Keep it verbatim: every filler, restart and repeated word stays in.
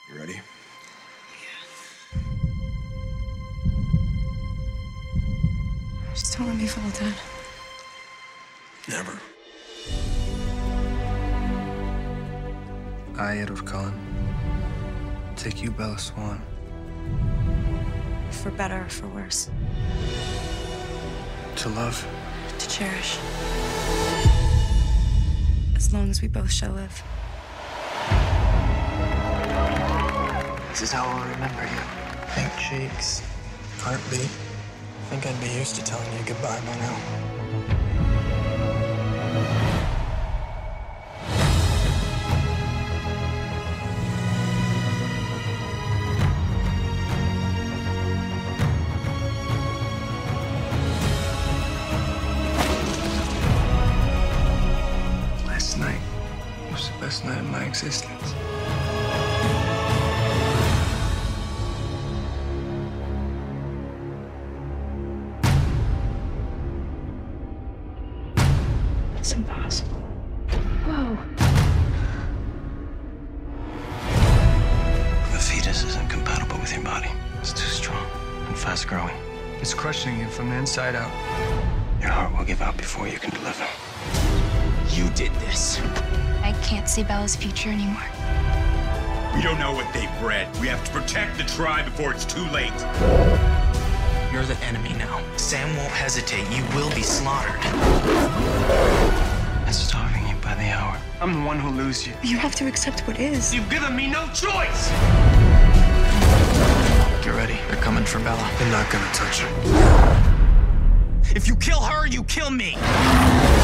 You ready? Just don't let me fall, Dad. Never. I, Edward Cullen, take you, Bella Swan. For better or for worse. To love. To cherish. As long as we both shall live. This is how I'll remember you. Pink cheeks, heartbeat. I think I'd be used to telling you goodbye by now. Last night was the best night of my existence. It's impossible. Whoa. The fetus isn't compatible with your body. It's too strong and fast growing. It's crushing you from the inside out. Your heart will give out before you can deliver. You did this. I can't see Bella's future anymore. We don't know what they've bred. We have to protect the tribe before it's too late. You're the enemy now. Sam won't hesitate. You will be slaughtered. It's starving you by the hour. I'm the one who'll lose you. You have to accept what is. You've given me no choice! Get ready. They're coming for Bella. They're not gonna touch her. If you kill her, you kill me.